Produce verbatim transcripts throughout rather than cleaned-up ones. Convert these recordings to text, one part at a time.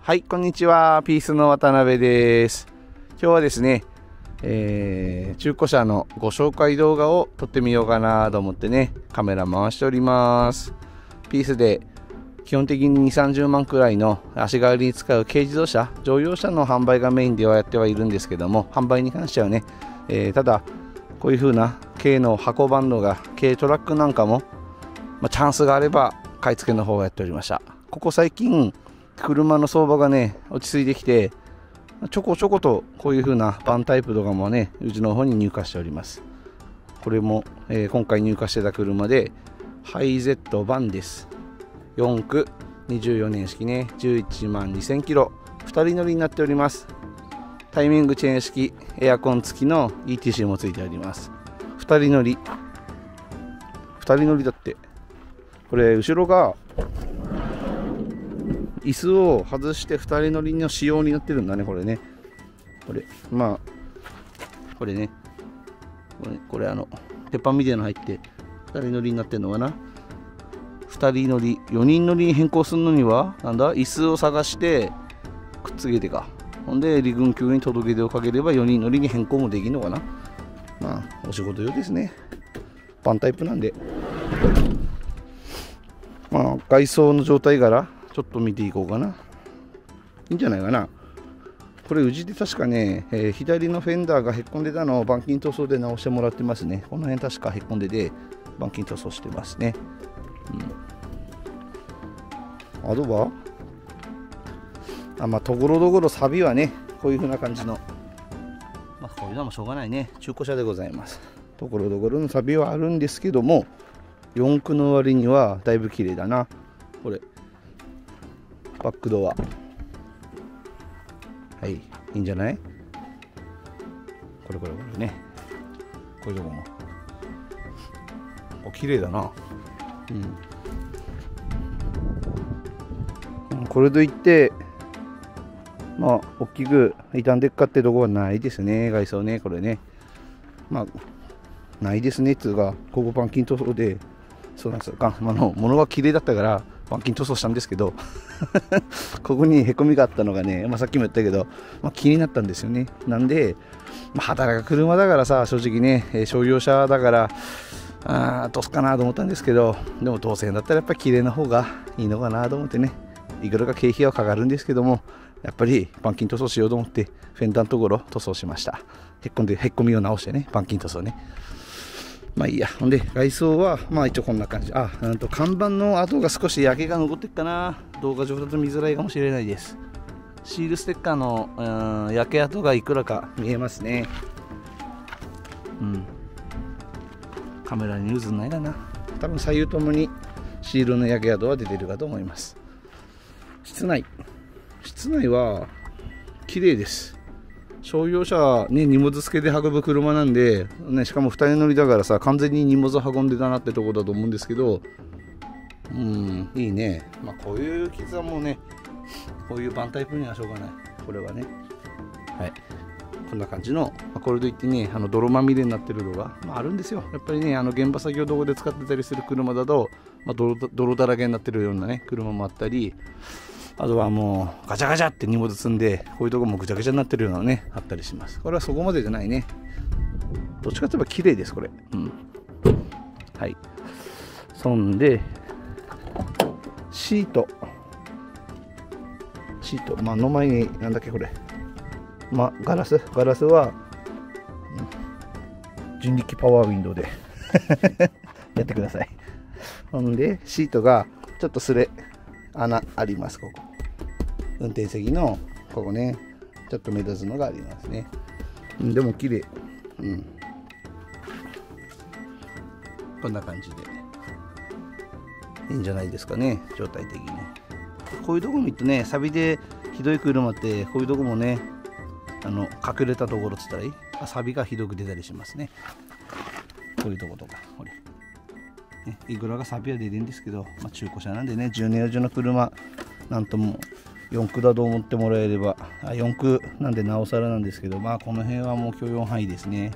はい、こんにちは。ピースの渡辺です。今日はですね、えー、中古車のご紹介動画を撮ってみようかなと思ってね、カメラ回しております。ピースで基本的ににじゅう、さんじゅうまんくらいの足代わりに使う軽自動車、乗用車の販売がメインではやってはいるんですけども、販売に関してはね、えー、ただこういう風な軽の箱バンドが軽トラックなんかも、まあ、チャンスがあれば買い付けの方をやっておりました。ここ最近車の相場がね落ち着いてきて、ちょこちょことこういう風なバンタイプとかもねうちの方に入荷しております。これも、えー、今回入荷してた車でハイゼットバンです。よんくにじゅうよねん式ね、じゅういちまんにせんキロ、ふたり乗りになっております。タイミングチェーン式、エアコン付きの イーティーシー も付いております。ふたり乗りふたり乗りだって。これ後ろが椅子を外してふたり乗りの仕様になってるんだね、これね。これまあこれねこれこれあの鉄板みたいなの入ってふたり乗りになってるのかな。ふたり乗りよにん乗りに変更するのにはなんだ、椅子を探してくっつけてか、ほんで離群級に届け出をかければよにん乗りに変更もできるのかな。まあお仕事用ですね。バンタイプなんで、まあ外装の状態からちょっと見ていこうかな。いいんじゃないかな。これうちで確かね、えー、左のフェンダーがへっこんでたのを板金塗装で直してもらってますね。この辺確かへっこんでて板金塗装してますね。うん、あとはあ、まあところどころサビはねこういう風な感じの、まあこういうのもしょうがないね、中古車でございます。ところどころのサビはあるんですけども、よんくの割にはだいぶ綺麗だな。これバックドア、はい、いいんじゃない。これこれこれね、こういうとこもお綺麗だな。うん、これといってまあ大きく傷んでっかってとこはないですね、外装ね。これね、まあないですねっていうか、ここ板金塗装で、そうなんですよ、あの物は綺麗だったから板金塗装したんですけどここにへこみがあったのがね、まあ、さっきも言ったけど、まあ、気になったんですよね。なんで、まあ、働く車だからさ、正直ね、えー、商用車だからあどうすかなと思ったんですけど、でもどうせだったらやっぱり綺麗な方がいいのかなと思ってね、いくらか経費はかかるんですけども、やっぱり板金塗装しようと思ってフェンダーのところ塗装しました。へっこんでへっこみを直してね、板金塗装ね。まあいいや。ほんで外装はまあ一応こんな感じ。あ、なんと看板の跡が少し焼けが残ってっかな。動画上だと見づらいかもしれないです。シールステッカーのうん焼け跡がいくらか見えますね。うん。カメラに映んないかな。多分左右ともにシールの焼け跡は出てるかと思います。室内室内は綺麗です。商用車ね、荷物付けで運ぶ車なんで、ね、しかもふたり乗りだからさ、完全に荷物運んでたなってとこだと思うんですけど、うん、いいね。まあこういう傷はもうね、こういうバンタイプにはしょうがない。これはね、はい、こんな感じの、まあ、これといってね、あの泥まみれになってるのが、まあ、あるんですよ。やっぱりね、あの現場作業道具で使ってたりする車だと、まあ、泥、泥だらけになってるようなね、車もあったり、あとはもうガチャガチャって荷物積んでこういうとこもぐちゃぐちゃになってるようなのねあったりします。これはそこまでじゃないね。どっちかといえば綺麗ですこれ。うん。はい。そんでシートシートまあの前になんだっけこれ、まあガラスガラスは、うん、人力パワーウィンドウでやってください。ほんでシートがちょっとすれ穴あります。ここ運転席のここね、ちょっと目立つのがありますね。うん、でも綺麗。うん、こんな感じでいいんじゃないですかね、状態的に。こういうとこ見るとね、サビでひどい車ってこういうとこもね、あの隠れたところっつったらいい、サビがひどく出たりしますね。こういうとことかこれね、いくらがサビは出てるんですけど、まあ、中古車なんでね、じゅうねん以上の車なんともよんくだと思ってもらえれば、あよんくなんでなおさらなんですけど、まあこの辺はもう許容範囲ですね。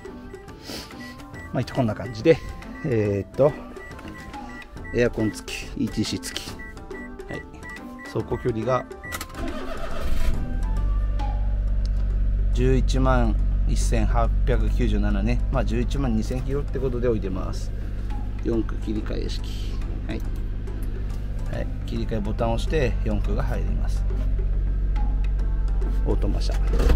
まあ一応こんな感じで、えー、っとエアコン付き イーティーシー 付き、はい、走行距離がじゅういちまんせんはっぴゃくきゅうじゅうななね、まあ、じゅういちまんにせんキロってことで置いてます。よん区切り替え式、はい、はい、切り替えボタンを押してよん区が入ります。オートマ車。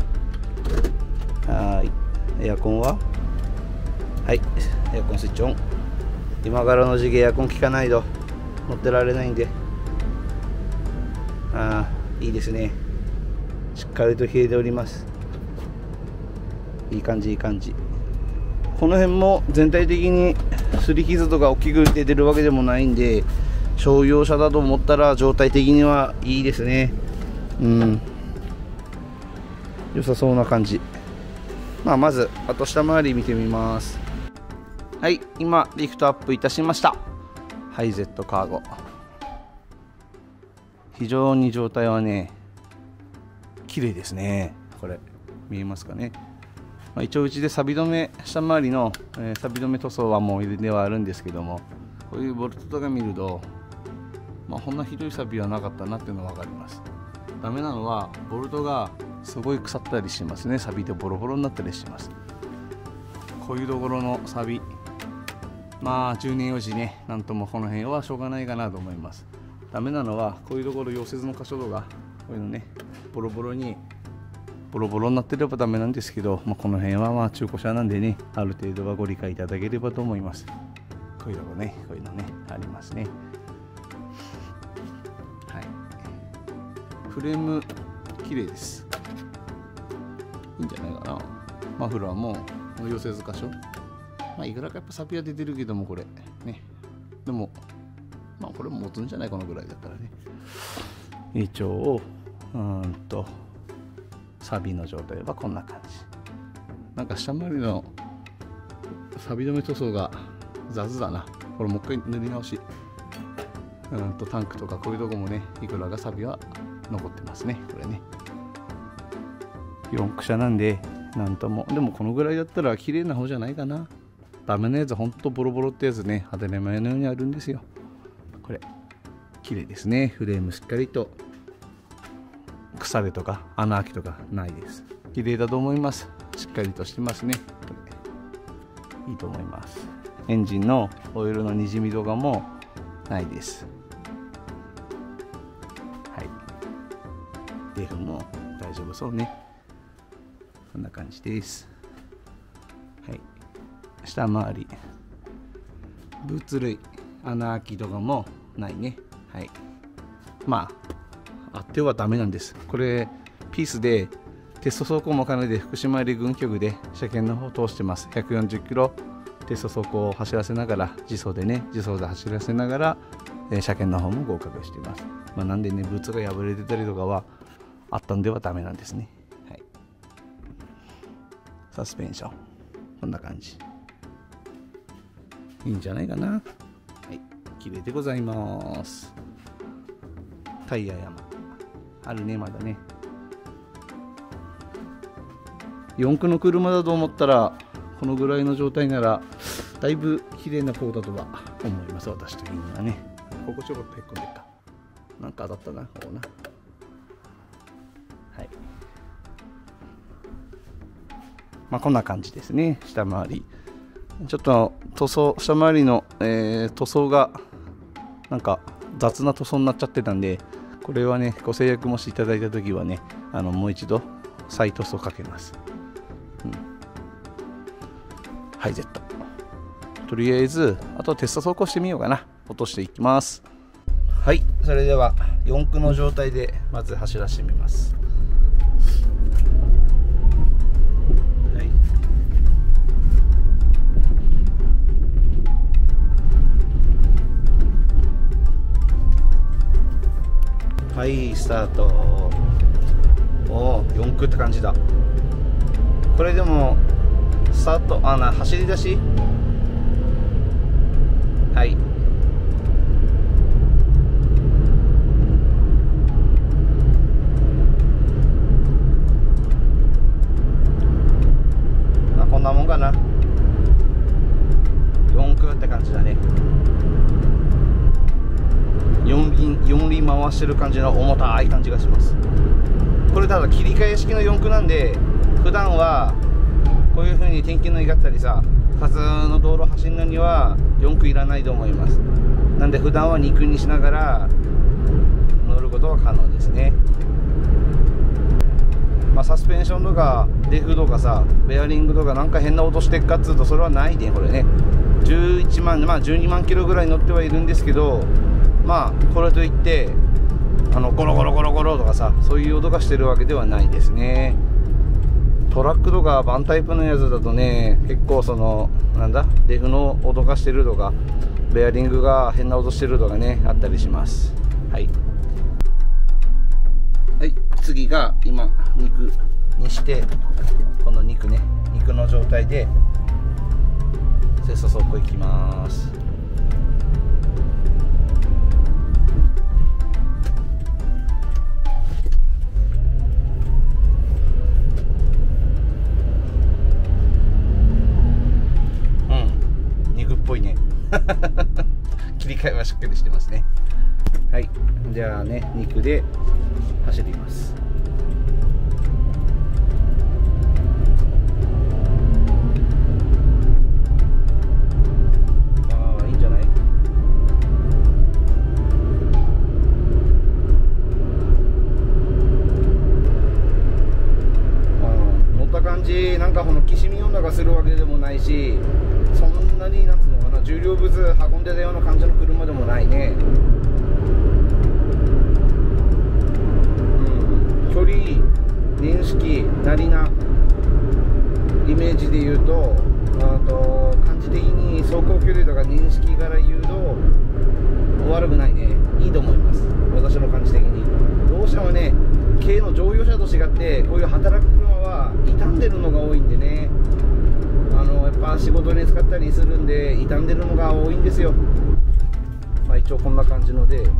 はい、エアコンははい、エアコンスイッチオン。今柄の時期エアコン効かないと乗ってられないんで、ああいいですね。しっかりと冷えております。いい感じいい感じ。この辺も全体的に擦り傷とか大きく出てるわけでもないんで、商用車だと思ったら状態的にはいいですね。うん、良さそうな感じ。まあまずあと下回り見てみます。はい、今リフトアップいたしました。ハイゼットカーゴ、非常に状態はね綺麗ですね。これ見えますかね。まあ、一応うちで錆止め下回りの、えー、錆止め塗装はもう入れではあるんですけども、こういうボルトとか見ると、まあ、こんなひどい錆はなかったなっていうのが分かります。ダメなのはボルトがすごい腐ったりしますね。錆でボロボロになったりします。こういうところの錆、まあじゅうねん用紙ね、なんともこの辺はしょうがないかなと思います。ダメなのはこういうところ溶接の箇所とかこういうのね、ボロボロにボロボロになってればダメなんですけど、まあ、この辺はまあ中古車なんでね、ある程度はご理解いただければと思います。こういうとこね、こういうのねありますね。はい、フレーム綺麗です。いいんじゃないかな。マフラーも溶接箇所、まあ、いくらかやっぱ錆は出てるけども、これね、でもまあこれも持つんじゃないこのぐらいだったらね。一応うーんと錆の状態はこんな感じ。なんか下回りの錆止め塗装が雑だな。これもう一回塗り直し。うんとタンクとかこういうとこもね、いくらか錆は残ってますね。これねよん区車なんでなんとも、でもこのぐらいだったら綺麗な方じゃないかな。ダメなやつほんとボロボロってやつね、当たり前のようにあるんですよ。これ綺麗ですね。フレームしっかりと腐れとか穴開きとかないです。綺麗だと思います。しっかりとしてますね。これいいと思います。エンジンのオイルのにじみとかもないです。はい、デフも大丈夫そうね。こんな感じです。はい、下回りブーツ類穴開きとかもないね。はい、まああってはダメなんです。これピースでテスト走行も兼ねて福島入り軍局で車検の方を通してます。ひゃくよんじゅっキロテスト走行を走らせながら、自走でね、自走で走らせながら、えー、車検の方も合格しています。まあ、なんでね、ブーツが破れてたりとかはあったんではダメなんですね。はい、サスペンションこんな感じ、いいんじゃないかな。はい、綺麗でございます。タイヤ山あるね、まだね。よん区の車だと思ったらこのぐらいの状態ならだいぶ綺麗な方だとは思います。私的にはね。ここちょこっとへっこんでるか、なんか当たったな、こうな。はい、まあこんな感じですね。下回りちょっと塗装、下回りの、えー、塗装がなんか雑な塗装になっちゃってたんで、これはね、ご制約もしいただいた時はね、あのもう一度再塗装かけます。うん、ハイゼットとりあえずあとテスト走行してみようかな。落としていきます。はい、それではよん区の状態でまず走らせてみます。はい、はい、スタート。おお、よん区って感じだ。これでもスタート、あな走り出し、はい、まあこんなもんかな。よん区って感じだね。よん輪よん輪回してる感じの重たい感じがします。これただ切り替え式のよん区なんで、 普段はこういう風に天気のいいがったりさ、普通の道路走るのにはよん区いらないと思います。なんで普段はに区にしながら乗ることは可能ですね。まあ、サスペンションとかレフとかさ、ベアリングとかなんか変な音してっかっつうとそれはないで、これねじゅういちまん、まあじゅうにまんキロぐらい乗ってはいるんですけど、まあこれといってあのゴロゴロゴロゴロとかさ、そういう音がしてるわけではないですね。トラックとかバンタイプのやつだとね、結構そのなんだレフの音がしてるとかベアリングが変な音してるとかね、あったりします。はいはい、次が今肉にして、この肉ね、肉の状態で切磋走行いきます。うん、肉っぽいね。切り替えはしっかりしてますね。はい、じゃあね、肉で走ります。ああ、いいんじゃない？乗った感じ、なんかこのきしみ音がするわけでもないし、そんなになんつうのかな、重量物運んでたような感じの車でもないね。距離、年式、なりなイメージで言うと、あと感じ的に走行距離とか年式から言うと悪くないね、いいと思います。私の感じ的にどうしてもね、軽の乗用車と違ってこういう働く車は傷んでるのが多いんでね、あのやっぱ仕事に使ったりするんで傷んでるのが多いんですよ。まあ、一応こんな感じので、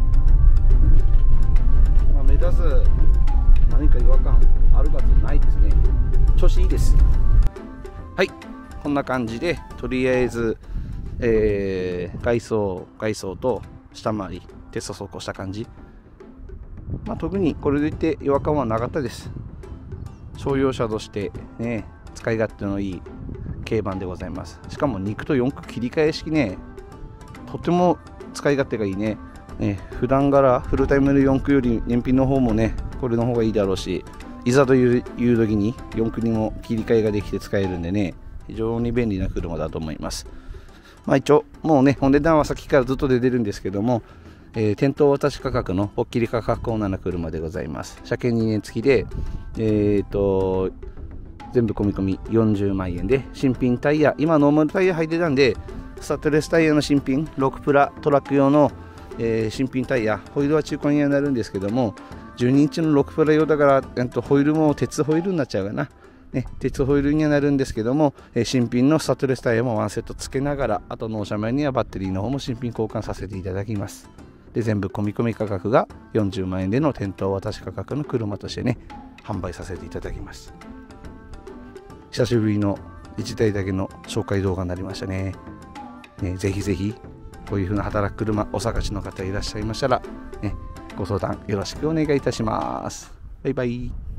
まあ、目立つ何か違和感あるかとないですね。調子いいです。はい、こんな感じでとりあえず、えー、外装外装と下回りテスト走行した感じ、まあ、特にこれでいって違和感はなかったです。商用車としてね、使い勝手のいい軽バンでございます。しかもに区とよん区切り替え式ね、とても使い勝手がいいね。ね、普段からフルタイムのよん区より燃費の方もね、これの方がいいだろうし、いざという時によん区にも切り替えができて使えるんでね、非常に便利な車だと思います。まあ一応もうね、お値段はさっきからずっと出てるんですけども、えー、店頭渡し価格のポッキリ価格コーナーの車でございます。車検にねん付きで、えーと全部込み込みよんじゅうまんえんで、新品タイヤ、今ノーマルタイヤ入ってたんで、スタッドレスタイヤの新品ろくプラトラック用の、えー、新品タイヤ、ホイールは中古にはなるんですけども、じゅうにインチのろくプラ用だから、えっと、ホイールも鉄ホイールになっちゃうかな、ね、鉄ホイールにはなるんですけども、えー、新品のスタッドレスタイヤもワンセット付けながら、あと納車前にはバッテリーの方も新品交換させていただきます。で全部込み込み価格がよんじゅうまんえんでの店頭渡し価格の車としてね、販売させていただきます。久しぶりのいちだいだけの紹介動画になりましたね。ね、ぜひぜひこういう風な働く車お探しの方いらっしゃいましたら、ね、ご相談よろしくお願いいたします。バイバイ。